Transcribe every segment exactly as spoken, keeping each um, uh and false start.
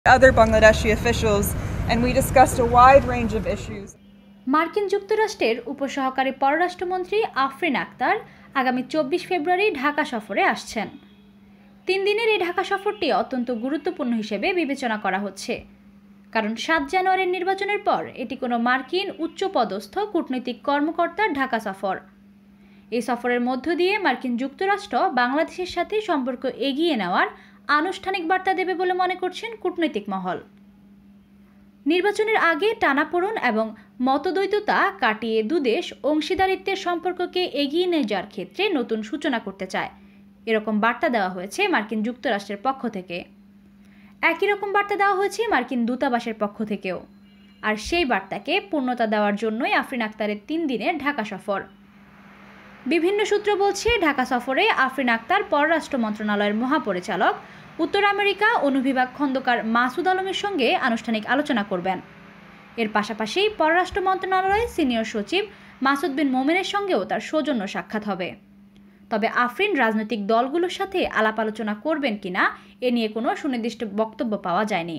other Bangladeshi officials, and we discussed a wide range of issues. মার্কিন যুক্তরাষ্ট্রের উপসহকারী পররাষ্ট্রমন্ত্রী আফরিন আক্তার আগামী চব্বিশ ফেব্রুয়ারি ঢাকা সফরে আসছেন। তিন দিনের এই ঢাকা সফরটি অত্যন্ত গুরুত্বপূর্ণ হিসেবে বিবেচনা করা হচ্ছে, কারণ সাত জানুয়ারির নির্বাচনের পর এটি কোনো মার্কিন উচ্চপদস্থ কূটনৈতিক কর্মকর্তার ঢাকা সফর। এই সফরের মধ্য দিয়ে মার্কিন যুক্তরাষ্ট্র বাংলাদেশের সাথে সম্পর্ক এগিয়ে নেওয়ার আনুষ্ঠানিক বার্তা দেবে বলে মনে করছেন কূটনৈতিক মহল। নির্বাচনের আগে টানাপোড়েন এবং মতদ্বৈততা কাটিয়ে দুদেশ অংশীদারিত্বের সম্পর্ককে এগিয়ে নিয়ে যাওয়ার ক্ষেত্রে নতুন সূচনা করতে চায়, এরকম বার্তা দেওয়া হয়েছে মার্কিন যুক্তরাষ্ট্রের পক্ষ থেকে। একই রকম বার্তা দেওয়া হয়েছে মার্কিন দূতাবাসের পক্ষ থেকেও। আর সেই বার্তাকে পূর্ণতা দেওয়ার জন্যই আফরিন আক্তারের তিন দিনের ঢাকা সফর। বিভিন্ন সূত্র বলছে, ঢাকা সফরে আফরিন আক্তার পররাষ্ট্র মন্ত্রণালয়ের মহাপরিচালক উত্তর আমেরিকা অনুবিভাগ খন্দকার মাসুদ আলমের সঙ্গে আনুষ্ঠানিক আলোচনা করবেন। এর পাশাপাশি পররাষ্ট্র মন্ত্রণালয়ের সিনিয়র সচিব মাসুদ বিন মোমেনের সঙ্গেও তার সৌজন্য সাক্ষাৎ হবে। তবে আফরিন রাজনৈতিক দলগুলোর সাথে আলাপ আলোচনা করবেন কিনা এ নিয়ে কোনো সুনির্দিষ্ট বক্তব্য পাওয়া যায়নি।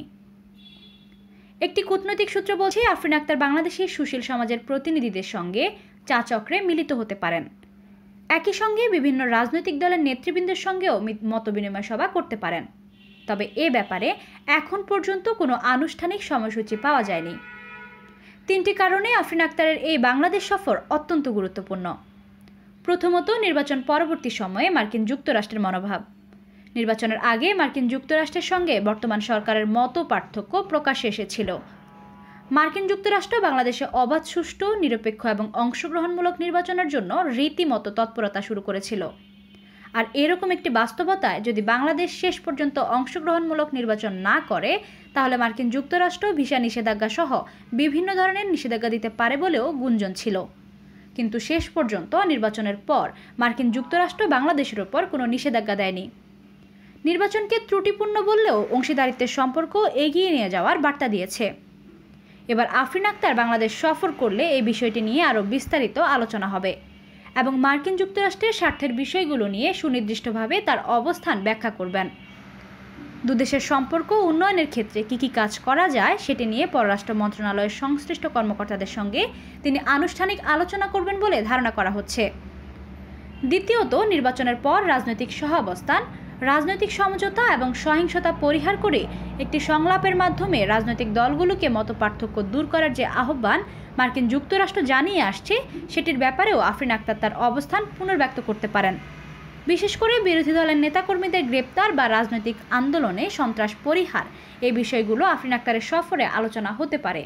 একটি কূটনৈতিক সূত্র বলছে, আফরিন আক্তার বাংলাদেশের সুশীল সমাজের প্রতিনিধিদের সঙ্গে চা চক্রে মিলিত হতে পারেন। একই সঙ্গে বিভিন্ন রাজনৈতিক দলের নেতৃবৃন্দের সঙ্গেও মতবিনিময় সভা করতে পারেন। তবে এ ব্যাপারে এখন পর্যন্ত কোনো আনুষ্ঠানিক সময়সূচি পাওয়া যায়নি। তিনটি কারণে আফরিন আক্তারের এই বাংলাদেশ সফর অত্যন্ত গুরুত্বপূর্ণ। প্রথমত, নির্বাচন পরবর্তী সময়ে মার্কিন যুক্তরাষ্ট্রের মনোভাব। নির্বাচনের আগে মার্কিন যুক্তরাষ্ট্রের সঙ্গে বর্তমান সরকারের মত পার্থক্য প্রকাশ্যে এসেছিল। মার্কিন যুক্তরাষ্ট্র বাংলাদেশে অবাধ, সুষ্ঠু, নিরপেক্ষ এবং অংশগ্রহণমূলক নির্বাচনের জন্য রীতিমতো তৎপরতা শুরু করেছিল। আর এরকম একটি বাস্তবতায় যদি বাংলাদেশ শেষ পর্যন্ত অংশগ্রহণমূলক নির্বাচন না করে, তাহলে মার্কিন যুক্তরাষ্ট্র ভিসা নিষেধাজ্ঞা সহ বিভিন্ন ধরনের নিষেধাজ্ঞা দিতে পারে বলেও গুঞ্জন ছিল। কিন্তু শেষ পর্যন্ত নির্বাচনের পর মার্কিন যুক্তরাষ্ট্র বাংলাদেশের ওপর কোনো নিষেধাজ্ঞা দেয়নি। নির্বাচনকে ত্রুটিপূর্ণ বললেও অংশীদারিত্বের সম্পর্ক এগিয়ে নিয়ে যাওয়ার বার্তা দিয়েছে। এবার আফরিন আক্তার বাংলাদেশ সফর করলে এই বিষয়টি নিয়ে আরও বিস্তারিত আলোচনা হবে এবং মার্কিন যুক্তরাষ্ট্রের স্বার্থের বিষয়গুলো নিয়ে সুনির্দিষ্টভাবে তার অবস্থান ব্যাখ্যা করবেন। দুদেশের সম্পর্ক উন্নয়নের ক্ষেত্রে কী কী কাজ করা যায় সেটি নিয়ে পররাষ্ট্র মন্ত্রণালয়ের সংশ্লিষ্ট কর্মকর্তাদের সঙ্গে তিনি আনুষ্ঠানিক আলোচনা করবেন বলে ধারণা করা হচ্ছে। দ্বিতীয়ত, নির্বাচনের পর রাজনৈতিক সহাবস্থান, রাজনৈতিক সমঝোতা এবং সহিংসতা পরিহার করে একটি সংলাপের মাধ্যমে রাজনৈতিক দলগুলোকে মতপার্থক্য দূর করার যে আহ্বান মার্কিন যুক্তরাষ্ট্র জানিয়ে আসছে, সেটির ব্যাপারেও আফরিন আক্তার তার অবস্থান পুনর্ব্যক্ত করতে পারেন। বিশেষ করে বিরোধী দলের নেতাকর্মীদের গ্রেপ্তার বা রাজনৈতিক আন্দোলনে সন্ত্রাস পরিহার, এই বিষয়গুলো আফরিন আক্তারের সফরে আলোচনা হতে পারে।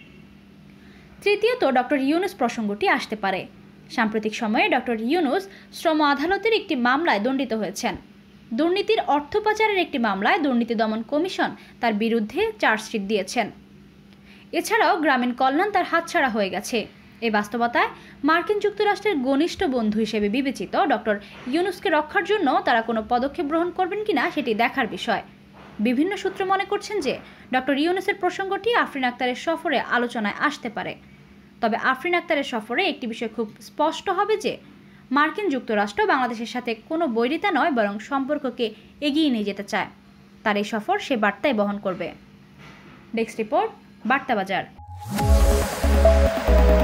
তৃতীয়ত, ডক্টর ইউনুস প্রসঙ্গটি আসতে পারে। সাম্প্রতিক সময়ে ডক্টর ইউনুস শ্রম আদালতের একটি মামলায় দণ্ডিত হয়েছেন। দুর্নীতির অর্থ পাচারের একটি মামলায় দুর্নীতি দমন কমিশন তার বিরুদ্ধে চার্জশিট দিয়েছেন। এছাড়াও গ্রামীণ কল্যাণ তার হাতছাড়া হয়ে গেছে। এই বাস্তবতায় মার্কিন যুক্তরাষ্ট্রের ঘনিষ্ঠ বন্ধু হিসেবে বিবেচিত ডক্টর ইউনুসকে রক্ষার জন্য তারা কোনো পদক্ষেপ গ্রহণ করবেন কিনা সেটি দেখার বিষয়। বিভিন্ন সূত্র মনে করছেন যে ডক্টর ইউনুসের প্রসঙ্গটি আফরিন আক্তারের সফরে আলোচনায় আসতে পারে। তবে আফরিন আক্তারের সফরে একটি বিষয় খুব স্পষ্ট হবে যে মার্কিন যুক্তরাষ্ট্র বাংলাদেশের সাথে কোনো বৈরিতা নয়, বরং সম্পর্ককে এগিয়ে নিয়ে যেতে চায়। তার এই সফর সে বার্তাই বহন করবে। Desk report, বার্তাবাজার।